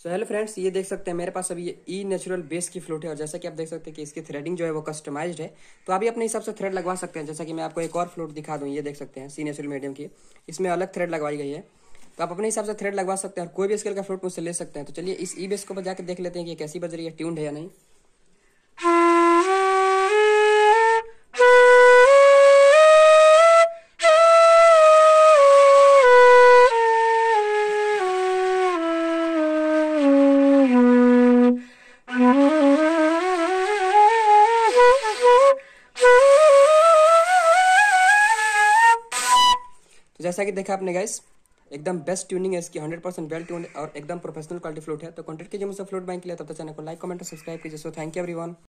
So hello friends, ये देख सकते हैं मेरे पास अभी ये ई नेचुरल बेस की फ्लूट है। और जैसा कि आप देख सकते हैं कि इसकी थ्रेडिंग जो है वो कस्टमाइज्ड है। तो आप भी अपने हिसाब से थ्रेड लगवा सकते हैं। जैसा कि मैं आपको एक और फ्लूट दिखा दूँ, ये देख सकते हैं सी नेचुरल मीडियम की, इसमें अलग थ्रेड लगवाई गई है। तो आप अपने हिसाब से थ्रेड लगवा सकते हैं और कोई भी स्केल का फ्लूट मुझसे ले सकते हैं। तो चलिए इस ई बेस को बजा के देख लेते हैं कि ये कैसी बज रही है, ट्यून्ड है या नहीं। तो जैसा कि देखा आपने गाइस, एकदम बेस्ट ट्यूनिंग है इसकी, 100% वेल ट्यून्ड और एकदम प्रोफेशनल क्वालिटी फ्लूट है। तो कॉन्टेक्ट कीजिए मुझसे फ्लूट बाइंग के लिए। तब तक चैनल को लाइक कमेंट और सब्सक्राइब कीजिए। So thank you everyone.